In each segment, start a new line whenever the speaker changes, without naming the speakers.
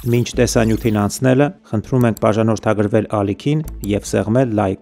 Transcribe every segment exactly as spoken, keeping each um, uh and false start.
Մինչ տեսանյութին անցնելը, խնդրում ենք բաժանորդագրվել ալիքին և սեղմել լայք։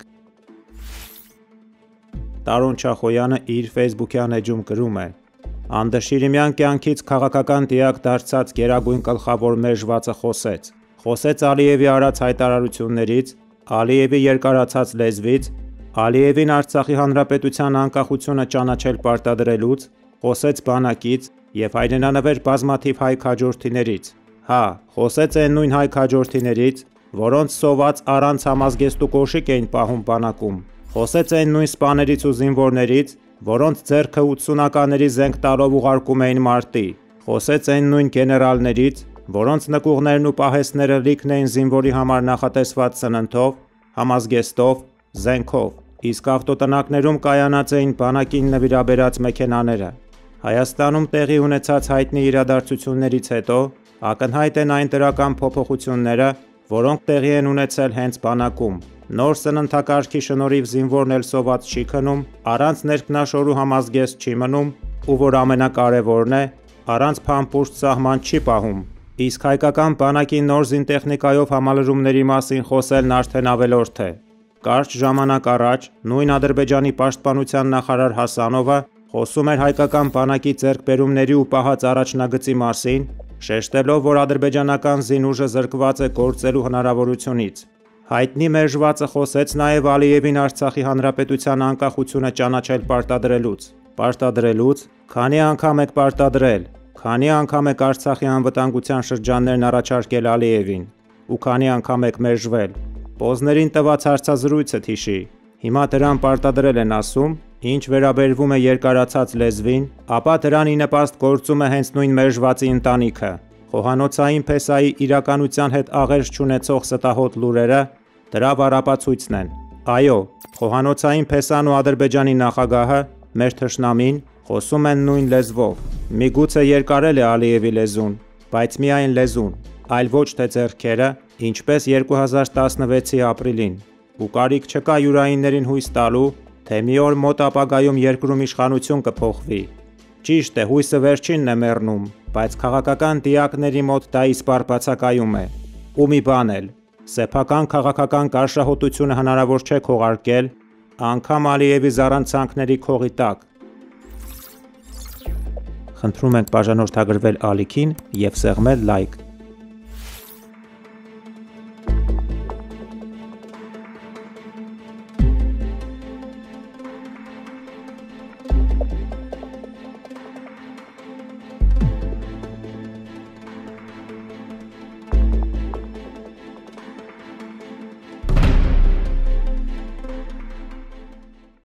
Տարոն Չախոյանը իր ֆեյսբուքյան էջում գրում է. Անդրշիրիմյան կյանքից քաղաքական դիակ դարձած գերագույն գլխավոր մերժվածը խոսեց։ Խոսեց Ալիևի արած հայտարարություններից, Ալիևի երկարացած լեզվից, Ալիևին Արցախի Հանրապետության անկախությունը ճանաչել պարտադրելուց, խոսեց բանակից և հայրենանվեր բազմաթիվ հայ քաջորդիներից։ Հա, խոսեց այն նույն հայ քաջորդիներից, որոնց սոված առանց համազգեստու կոշիկ էին պահում բանակում։ Խոսեց այն նույն սպաներից ու զինվորներից, որոնց ձեռքը ութսունականների զենք տալով ուղարկում էին մարտի։ Խոսեց այն նույն գեներալներից, որոնց նկուղներն ու պահեստները լիքն էին զինվորի համար նախատեսված սննդով, համազգեստով, զենքով, իսկ ավտոտնակներում կայանած էին բանակին նվիրաբերած մեքենաները։ Հայաստանում տեղի ունեցած հայտնի իրադարձություններից հետո ակնհայտ են այն դրական փոփոխությունները, որոնք տեղի են ունեցել հենց բանակում։ Նոր սննդակարգի շնորհիվ զինվորն էլ սոված չի քնում, առանց ներքնաշորու համազգեստ չի մնում, ու որ ամենակարևորն է, առանց փամփուշտ սահման չի պահում։ Իսկ հայկական բանակի նոր զինտեխնիկայով համալրումների մասին խոսելն արդեն ավելորդ է։ Կարճ ժամանակ առաջ նույն Ադրբեջանի պաշտպանության նախարար Հասանովը խոսում էր հայկական բանակի ձեռքբերումների ու պահած առաջնագծի մասին, շեշտելով, որ ադրբեջանական զինուժը զրկված է գործելու հնարավորությունից։ Հայտնի մերժվածը խոսեց նաև Ալիևին Արցախի Հանրապետության անկախությունը ճանաչել պարտադրելուց։ Պարտադրելուց, քանի անգամ եք պարտադրել, քանի անգամ եք Արցախի անվտանգության շրջաններն առաջարկել Ալիևին, ու քանի անգամ եք մերժվել։ Պոզներին տված հարցազրույցը հիշի։ Հիմա դրան պարտադրել են ասում, ինչ վերաբերվում է երկարացած լեզվին, ապա դրան ի նպաստ գործում է հենց նույն մերժվածի ընտանիքը։ Խոհանոցային փեսայի իրականության հետ աղերս չունեցող ստահոդ լուրերը դրա վառապացույցն են։ Այո, խոհանոցային փեսան ու Ադրբեջանի նախագահը, մեր թշնամին, խոսում են նույն լեզվով։ Միգուցե երկարել է Ալիևի լեզուն, բայց միայն լեզուն, այլ ոչ թե ձեռքերը, ինչպես երկու հազար տասնվեցի ապրիլին։ Ու կարիք չկա յուրայիններին հույս տալու, թե մի օր մոտ ապագայում երկրում իշխանություն կփոխվի։ Ճիշտ է, հույսը վերջինն է մեռնում, բայց քաղաքական դիակների մոտ դա իսպառ բացակայում է։ Ու մի բան էլ, սեփական քաղաքական կաշռահոտությունը հնարավոր չէ քողարկել, անգամ Ալիևի զառանցանքների քողի տակ։ Խնդրում ենք բաժանորդագրվել ալիքին և սեղմել լայք։